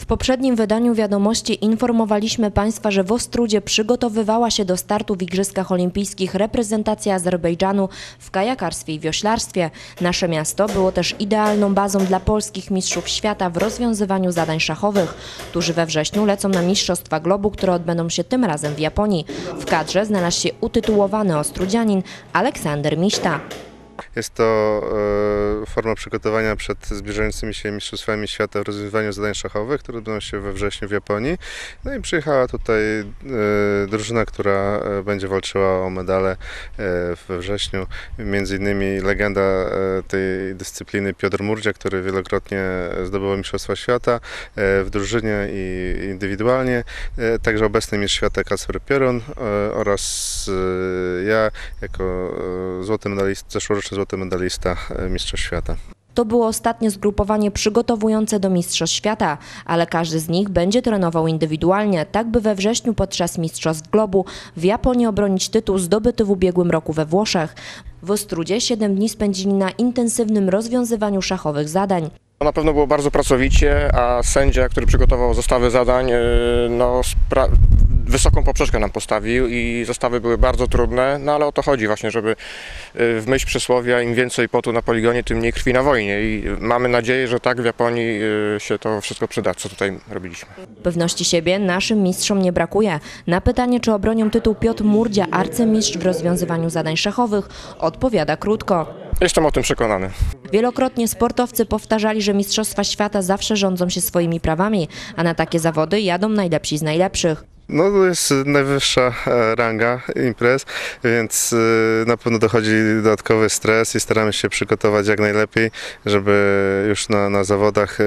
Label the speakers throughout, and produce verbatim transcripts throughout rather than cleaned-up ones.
Speaker 1: poprzednim wydaniu Wiadomości informowaliśmy Państwa, że w Ostródzie przygotowywała się do startu w Igrzyskach Olimpijskich reprezentacja Azerbejdżanu w kajakarstwie i wioślarstwie. Nasze miasto było też idealną bazą dla polskich mistrzów świata w rozwiązywaniu zadań szachowych, którzy we wrześniu lecą na Mistrzostwa Globu, które odbędą się tym razem w Japonii. W kadrze znalazł się utytułowany Ostrudzianin Aleksander Miśta.
Speaker 2: Jest to e, forma przygotowania przed zbliżającymi się Mistrzostwami Świata w rozwiązywaniu zadań szachowych, które odbędą się we wrześniu w Japonii. No i przyjechała tutaj e, drużyna, która będzie walczyła o medale e, we wrześniu. Między innymi legenda e, tej dyscypliny Piotr Murdzia, który wielokrotnie zdobył Mistrzostwa Świata e, w drużynie i indywidualnie. E, także obecny mistrz świata Kacper Piorun e, oraz e, ja jako e, złoty medalista, zeszłoroczny złoty medalista Mistrzostw Świata.
Speaker 1: To było ostatnie zgrupowanie przygotowujące do Mistrzostw Świata, ale każdy z nich będzie trenował indywidualnie, tak by we wrześniu podczas Mistrzostw Globu w Japonii obronić tytuł zdobyty w ubiegłym roku we Włoszech. W Ostródzie siedem dni spędzili na intensywnym rozwiązywaniu szachowych zadań.
Speaker 3: Na pewno było bardzo pracowicie, a sędzia, który przygotował zestawy zadań, no, wysoką poprzeczkę nam postawił i zestawy były bardzo trudne, no ale o to chodzi właśnie, żeby w myśl przysłowia im więcej potu na poligonie, tym mniej krwi na wojnie i mamy nadzieję, że tak w Japonii się to wszystko przyda, co tutaj robiliśmy.
Speaker 1: Pewności siebie naszym mistrzom nie brakuje. Na pytanie, czy obronią tytuł Piotr Murdzia, arcymistrz w rozwiązywaniu zadań szachowych, odpowiada krótko.
Speaker 3: Jestem o tym przekonany.
Speaker 1: Wielokrotnie sportowcy powtarzali, że Mistrzostwa Świata zawsze rządzą się swoimi prawami, a na takie zawody jadą najlepsi z najlepszych.
Speaker 2: No to jest najwyższa ranga imprez, więc na pewno dochodzi dodatkowy stres i staramy się przygotować jak najlepiej, żeby już na, na zawodach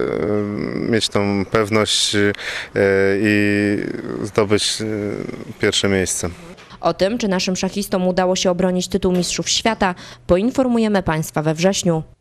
Speaker 2: mieć tą pewność i zdobyć pierwsze miejsce.
Speaker 1: O tym, czy naszym szachistom udało się obronić tytuł Mistrzów Świata, poinformujemy Państwa we wrześniu.